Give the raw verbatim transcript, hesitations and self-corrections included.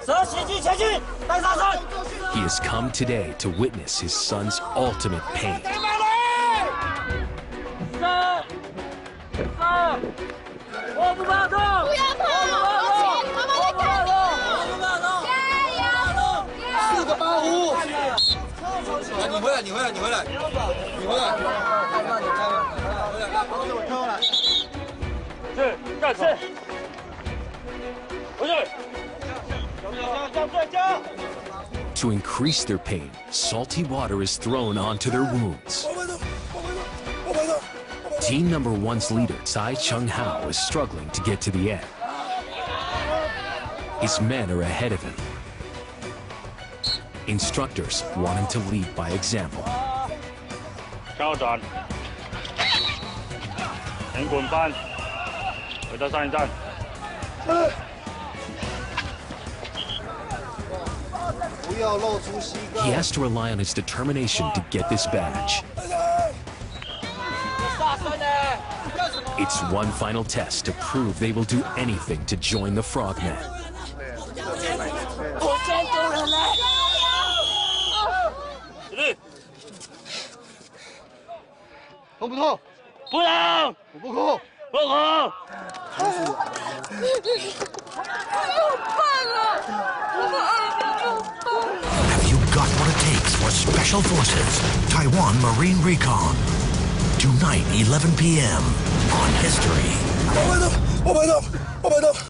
He has come today to witness his son's ultimate pain. To increase their pain, salty water is thrown onto their wounds. Team number one's leader, Tsai Chung Hao, is struggling to get to the end. His men are ahead of him. Instructors want him to lead by example. 交戰，領冠班，去得三陣。 He has to rely on his determination to get this badge. It's one final test to prove they will do anything to join the Frogmen. 痛不痛？ 不痛， 我不哭。 不哭。 Have you got what it takes for Special Forces Taiwan Marine Recon? Tonight, eleven p m on History.